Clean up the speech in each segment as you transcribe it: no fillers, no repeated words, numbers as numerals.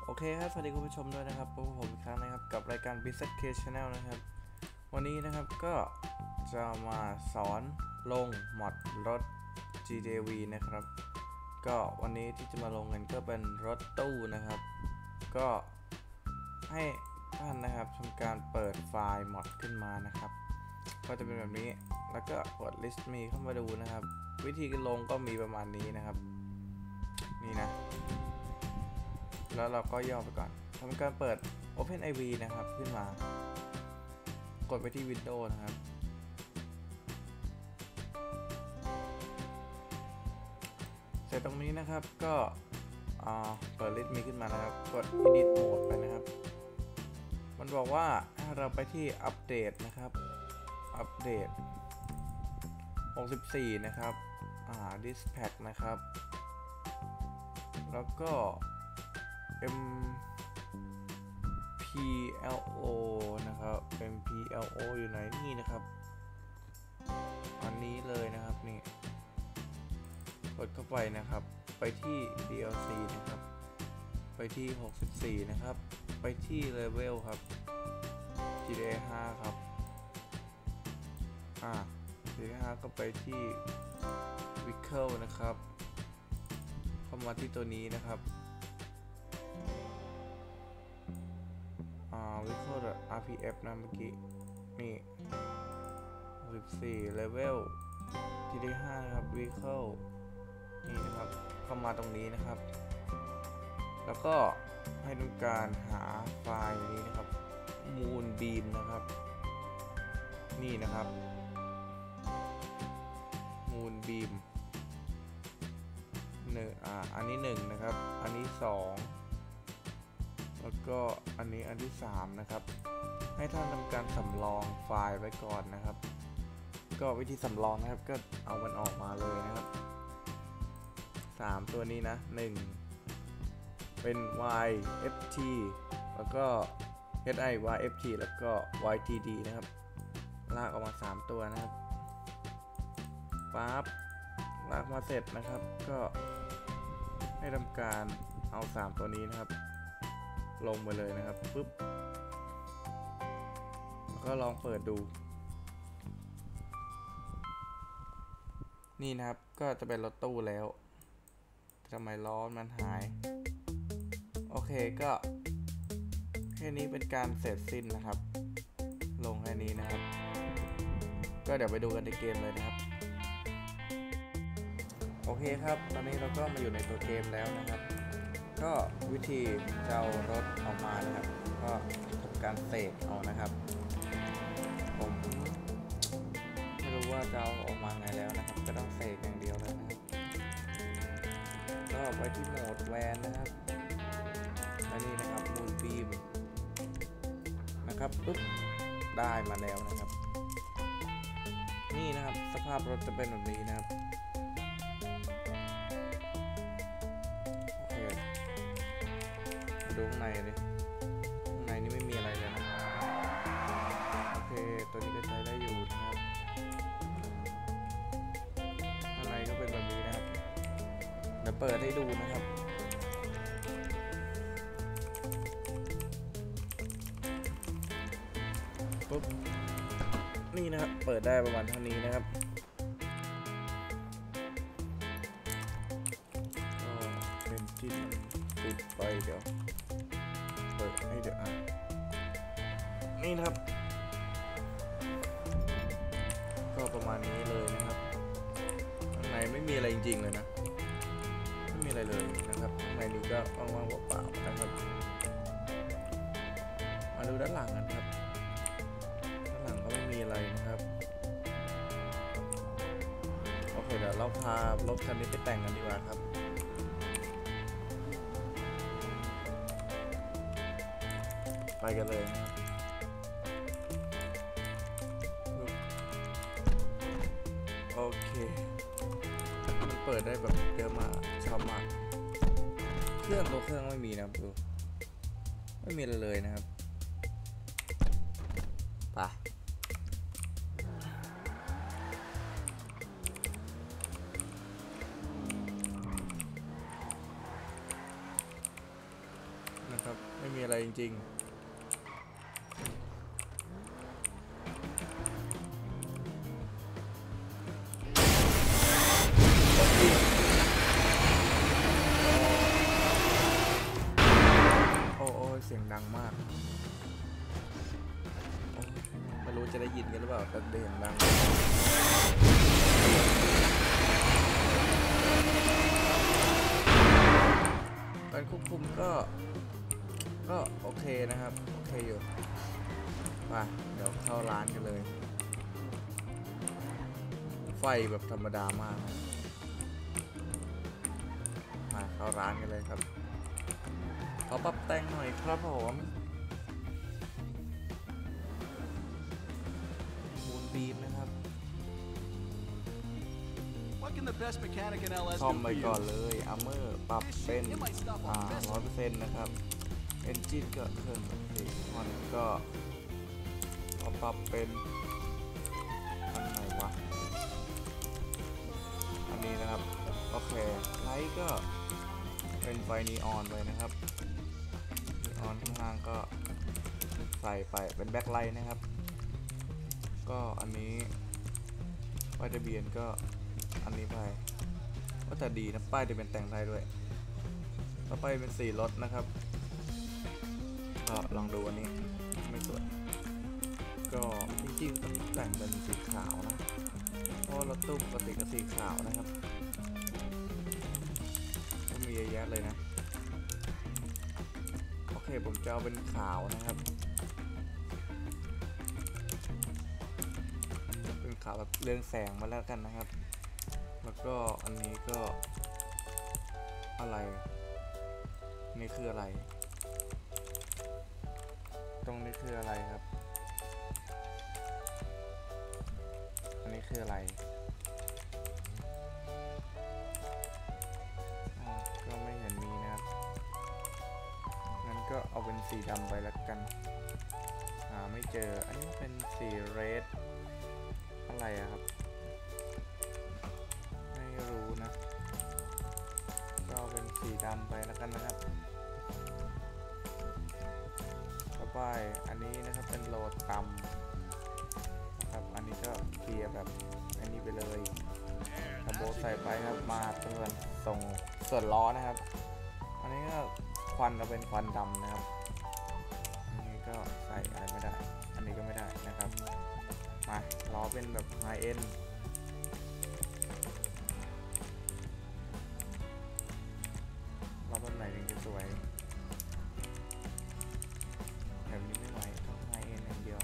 โอเคครับสวัสดีคุณผู้ชมด้วยนะครับพบกับผมอีกครั้งนะครับกับรายการ Business Case Channel นะครับวันนี้นะครับก็จะมาสอนลงมอดรถ GJV นะครับก็วันนี้ที่จะมาลงกันก็เป็นรถตู้นะครับก็ให้ท่านนะครับทำการเปิดไฟล์มอดขึ้นมานะครับก็จะเป็นแบบนี้แล้วก็กด list me เข้ามาดูนะครับวิธีการลงก็มีประมาณนี้นะครับนี่นะแล้วเราก็ย่อไปก่อนทำการเปิด OpenIV นะครับขึ้นมากดไปที่ Windows นะครับเสร็จตรงนี้นะครับก็เปิด List Me ขึ้นมานะครับกด Edit Mode ไปนะครับมันบอกว่าให้เราไปที่อัปเดตนะครับอัปเดต64นะครับDispatch นะครับแล้วก็ MPLO นะครับ MPLO อยู่ไหนนี่นะครับอันนี้เลยนะครับนี่กดเข้าไปนะครับไปที่ DLC นะครับไปที่64นะครับไปที่ Level ครับ GTA 5ครับGTA 5ก็ไปที่ Vehicle นะครับเข้ามาที่ตัวนี้นะครับVehicle RPF นะเมื่อกี้นี่14 Level GTA 5นะครับ Vehicle นี่นะครับเข้ามาตรงนี้นะครับแล้วก็ให้ทำการหาไฟล์นี้นะครับ Moonbeam นะครับนี่นะครับ Moonbeam อันนี้1นะครับอันนี้2แล้วก็อันนี้อันที่3นะครับให้ท่านทำการสำรองไฟล์ไว้ก่อนนะครับก็วิธีสำรองนะครับก็เอามันออกมาเลยนะครับ3ตัวนี้นะ1เป็น YFT แล้วก็ HIYFT แล้วก็ YTD นะครับลากออกมา3ตัวนะครับปั๊บลากมาเสร็จนะครับก็ให้ทำการเอา3ตัวนี้นะครับลงไปเลยนะครับปุ๊บก็ลองเปิดดูนี่นะครับก็จะเป็นรถตู้แล้วทำไมล้อมันหายโอเคก็แค่นี้เป็นการเสร็จสิ้นนะครับลงแค่นี้นะครับก็เดี๋ยวไปดูกันในเกมเลยนะครับโอเคครับตอนนี้เราก็มาอยู่ในตัวเกมแล้วนะครับก็วิธีจะเอารถออกมานะครับก็ทำการเสกเอานะครับผมไม่รู้ว่าจะเอาออกมาไงแล้วนะครับก็ต้องเสกอย่างเดียวเลยนะครับก็ไปที่โหมดแวนนะครับและนี่นะครับ Moonbeam นะครับปุ๊บได้มาแล้วนะครับนี่นะครับสภาพรถจะเป็นแบบนี้นะครับดูข้างในเลยข้างในนี่ไม่มีอะไรเลยนะโอเคตัวนี้ก็ใช้ได้อยู่นะครับข้างในก็เป็นแบบนี้นะครับเดี๋ยวเปิดให้ดูนะครับปุ๊บนี่นะครับเปิดได้ประมาณเท่านี้นะครับก็เป็นที่ปิดไปเดี๋ยวเปิดให้เดี๋ยวนี่นะครับก็ประมาณนี้เลยนะครับข้างในไม่มีอะไรจริงๆเลยนะไม่มีอะไรเลยนะครับข้างในนี้ก็ว่างๆเปล่าๆนะครับมาดูด้านหลังกันครับด้านหลังก็ไม่มีอะไรนะครับโอเคเดี๋ยวเราพารถคันนี้ไปแต่งกันดีกว่าครับไปกันเลยนะครับโอเคมันเปิดได้แบบเยอะมากชอบมากเครื่องตัวเครื่องไม่มีนะครับดูไม่มีอะไรเลยนะครับไปนไม่มีอะไรจริงๆโอ้เสียงดังมากไม่รู้จะได้ยินกันหรือเปล่าแต่เสียงดังการควบคุมก็โอเคนะครับโอเคอยู่มาเดี๋ยวเข้าร้านกันเลยไฟแบบธรรมดามากมาเข้าร้านกันเลยครับขอปรับแต่งหน่อยครับผมมูนบีมนะครับซ่อมไปก่อนเลยอาร์เมอร์ปรับเป็น100%นะครับเอนจินก็เครื่องสีฮอนก็ปรับเป็นอันไหนวะอันนี้นะครับโอเคไลท์ก็เป็นไฟนีออนไปนะครับนีออนข้างล่างก็ใส่ไปเป็นแบ็คไลท์นะครับก็อันนี้ป้ายทะเบียนก็อันนี้ไปก็จะดีนะป้ายทะเบียนแต่งได้ด้วยต่อไปเป็นสีรถนะครับก็ลองดูอันนี้ไม่สวยก็จริงๆต้องแต่งเป็นสีขาวนะเพราะรถตู้ปกติก็สีขาวนะครับก็มีเยอะแยะเลยนะโอเคผมจะเอาเป็นขาวนะครับเป็นขาวแบบเรืองแสงมาแล้วกันนะครับแล้วก็อันนี้ก็อะไรนี่คืออะไรตรงนี้คืออะไรครับอันนี้คืออะไรก็ไม่เห็นมีนะครับงั้นก็เอาเป็นสีดำไปแล้วกันไม่เจออันนี้เป็นสีเรดอะไรอะครับไม่รู้นะก็เอาเป็นสีดำไปแล้วกันนะครับต่อไปอันนี้นะครับเป็นโหลดต่ำนะครับอันนี้ก็เกียร์แบบอันนี้ไปเลยทับโบใส่ไปครับมาเตือนส่งส่วนล้อนะครับอันนี้ก็ควันก็เป็นควันดำนะครับอันนี้ก็ใส่อะไรไม่ได้อันนี้ก็ไม่ได้นะครับมาล้อเป็นแบบไฮเอ็นล้อแบบไหนถึงจะสวยแบบนี้ไม่ไหวต้องไฮเอ็นอย่างเดียว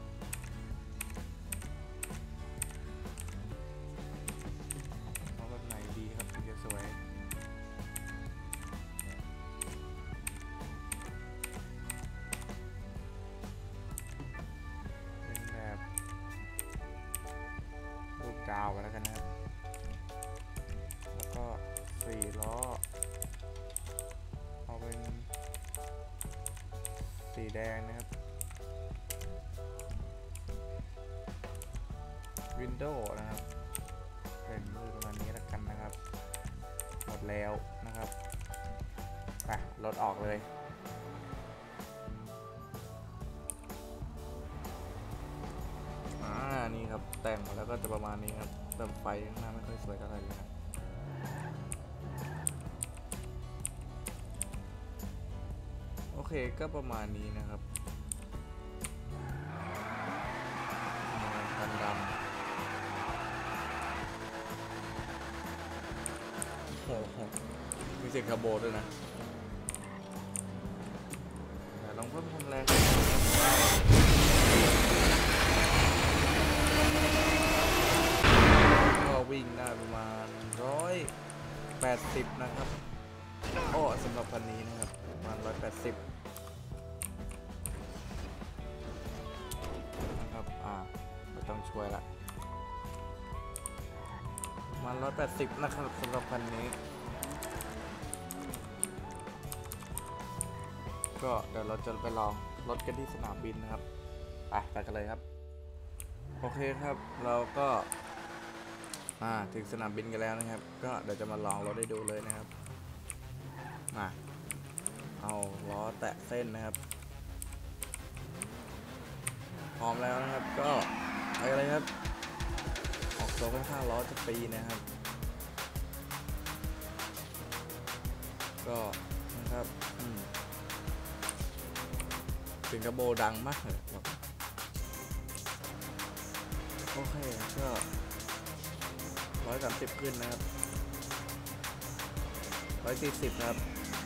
ล้อแบบไหนดีครับถึงจะสวยเป็นแบบรูปดาวไปแล้วกันนะครับแล้วก็4 ล้อเอาเป็นสีแดงนะครับวินโดว์นะครับเป็นมือประมาณนี้แล้วกันนะครับหมดแล้วนะครับไปรถออกเลยนี่ครับแต่งมาแล้วก็จะประมาณนี้ครับเติมไฟข้างหน้าไม่ค่อยสวยเท่าไหร่เลยนะโอเคก็ประมาณนี้นะครับคันดำโอ้โหมีเสียงคาร์โบด้วยนะลองเพิ่มความแรงก็วิ่งได้ประมาณ180นะครับโอ้สำหรับคันนี้นะครับประมาณ180นะครับไม่ต้องช่วยละประมาณ180นะครับสำหรับคันนี้ก็เดี๋ยวเราจะไปลองรถกันที่สนามบินนะครับไปกันเลยครับโอเคครับเราก็ถึงสนามบินกันแล้วนะครับก็เดี๋ยวจะมาลองรถให้ดูเลยนะครับเอาลล้อแตะเส้นนะครับพร้อมแล้วนะครับก็ไปกันเลยครับออกตัวข้างๆล้อจะปีนะครับก็นะครับถึงกระโบดังมากเลยโอเคก็130ขึ้นนะครับ140ครับ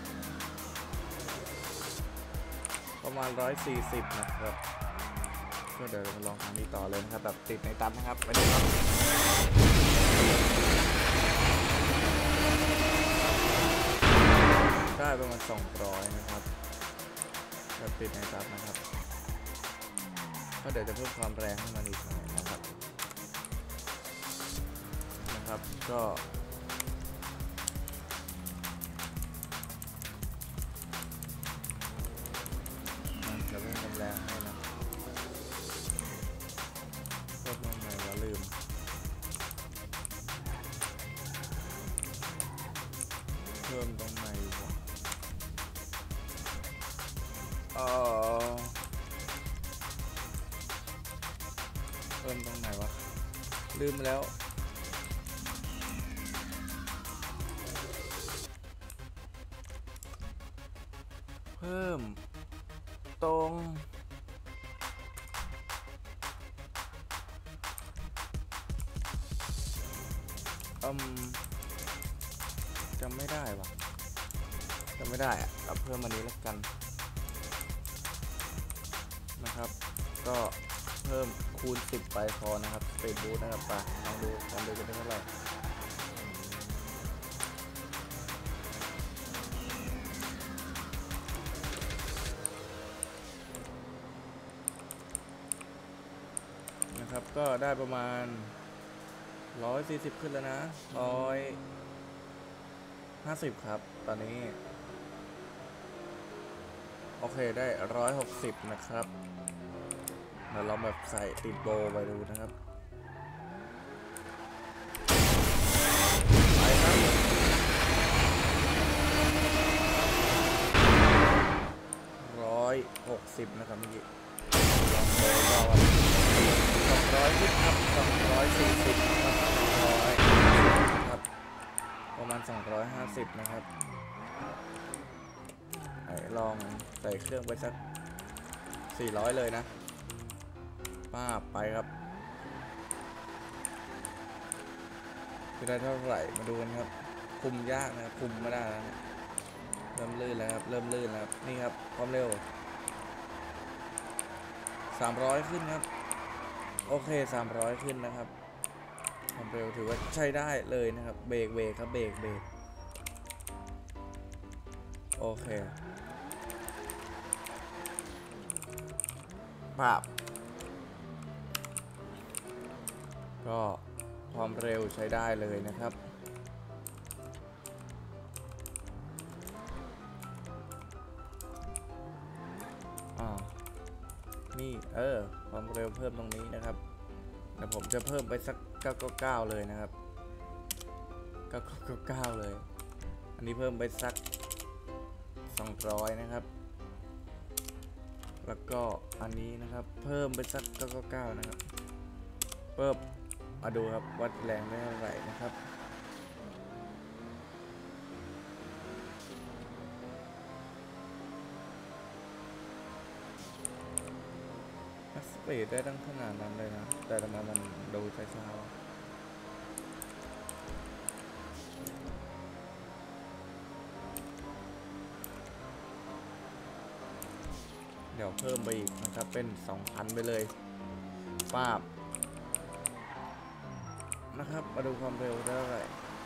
ประมาณ140นะครับก็เดี๋ยวมาลองทางนี้ต่อเลยนะครับแบบติดในตันนะครับไปดูครับได้ประมาณ200นะครับแบบติดในตันนะครับก็เดี๋ยวจะเพิ่มความแรงให้มันอีกหน่อยนะครับก็จะเพิ่มความแรงให้นะเพิ่มตรงไหนวะลืมเพิ่มตรงไหนวะเพิ่มตรงไหนวะลืมแล้วเพิ่มตรงจำไม่ได้วะจำไม่ได้อะเอาเพิ่มอันนี้แล้วกันนะครับก็เพิ่มคูณ10ไปพอนะครับสปีดบูสต์นะครับไปลองดูกันดูกันได้เท่าไหร่นะครับก็ได้ประมาณ140ขึ้นแล้วนะ150ครับตอนนี้โอเคได้160นะครับเดี๋ยวเราแบบใส่ติดโบไปดูนะครับไปครับ160นะครับเมื่อกี้ลองโบเรา200ขึ้นครับ240นะครับ250ครับประมาณ250นะครับลองใส่เครื่องไปสัก400เลยนะป้าไปครับจะได้เท่าไหร่มาดูกันครับคุมยากนะครับคุมไม่ได้แล้วเนี่ยเริ่มลื่นแล้วครับเริ่มลื่นแล้วครับนี่ครับความเร็ว300ขึ้นครับโอเค300ขึ้นนะครับความเร็วถือว่าใช้ได้เลยนะครับเบรกครับเบรกโอเคภาพก็ความเร็วใช้ได้เลยนะครับนี่ความเร็วเพิ่มตรงนี้นะครับเดี๋ยวผมจะเพิ่มไปสัก999เลยนะครับ999เลยอันนี้เพิ่มไปสัก200นะครับแล้วก็อันนี้นะครับเพิ่มไปสัก999นะครับเพิ่มมาดูครับวัดแรงได้เท่าไหร่นะครับสปีดได้ตั้งขนาดนั้นเลยนะแต่ทำไมมันดูช้าๆเดี๋ยวเพิ่มไปอีกนะครับเป็น 2,000 ไปเลยป้าบนะครับมาดูความเร็วได้เท่าไหร่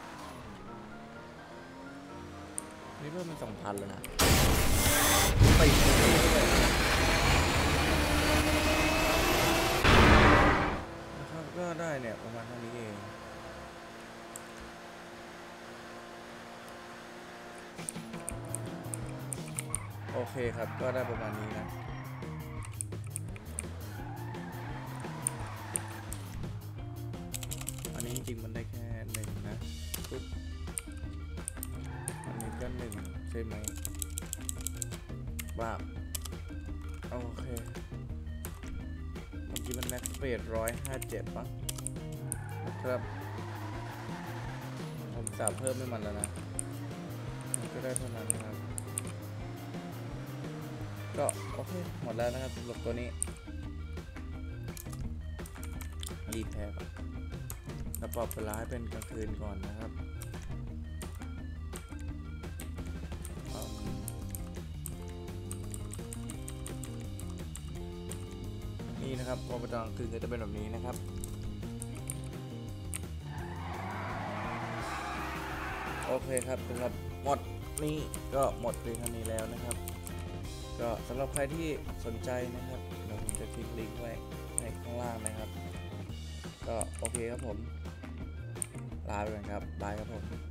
นี่เพิ่มเป็น 2,000 แล้วนะไปเลยนะครับก็ได้เนี่ยประมาณเท่านี้เองโอเคครับก็ได้ประมาณนี้นะอันนี้จริงๆมันได้แค่1นะปุ๊บอันนี้ก็1ใช่ไหมว่าโอเคเมื่อกี้มันแม็กสเปด157ป่ะนะครับผมสาเพิ่มให้มันแล้วนะมันก็ได้เท่านั้นนะครับก็โอเคหมดแล้วนะครับสำหรับตัวนี้รีแทบแล้วปรับเวลาให้เป็นกลางคืนก่อนนะครับนี่นะครับพอไปตอนกลางคืนก็จะเป็นแบบนี้นะครับโอเคครับสำหรับหมดนี้ก็หมดเพียงเท่านี้แล้วนะครับก็สำหรับใครที่สนใจนะครับเดี๋ยวผมจะทิ้งลิงก์ไว้ในข้างล่างนะครับก็โอเคครับผมลาไปก่อนครับบายครับผม